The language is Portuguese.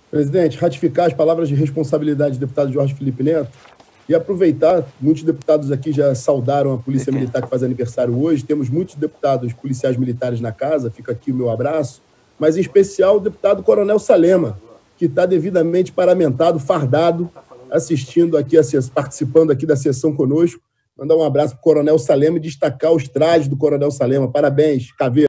Presidente, ratificar as palavras de responsabilidade do deputado Jorge Felipe Neto e aproveitar, muitos deputados aqui já saudaram a Polícia Militar que faz aniversário hoje, temos muitos deputados policiais militares na casa, fica aqui o meu abraço, mas em especial o deputado Coronel Salema, que está devidamente paramentado, fardado, assistindo aqui, participando aqui da sessão conosco. Mandar um abraço para o Coronel Salema e destacar os trajes do Coronel Salema. Parabéns, Caveira.